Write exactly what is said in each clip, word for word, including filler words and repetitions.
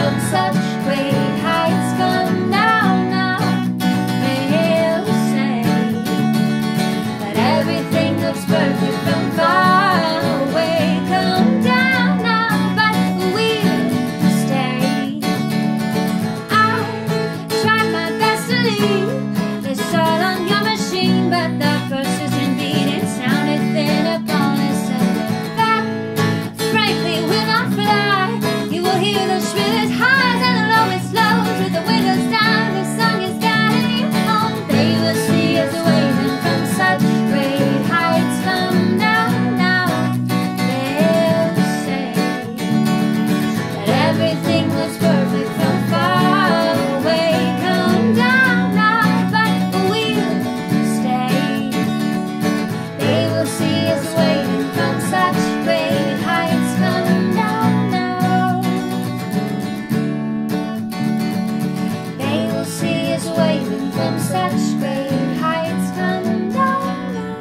from such great heights come down now. They'll say that everything looks perfect from far away. Come down now, but we'll stay. I tried my best to leave this all on your machine, but the persistent beating sounded thin upon us. That frankly will not fly. You will hear the shrillest highs and the lowest lows with the windows down. This song is guiding you home. They will see us waving from such great heights. Come down now. They'll say that everything looks perfect from far away. Come down now, but we'll stay. They will see us waving from such great heights. Come down now. They will see us waving from such great heights. Come down now.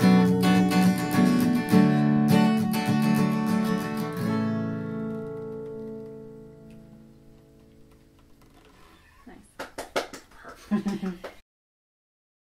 Nice.